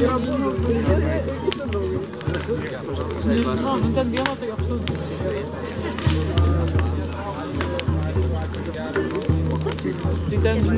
Nežinau, nu ten vieno tai absoliučiai. Tai ten, žinai,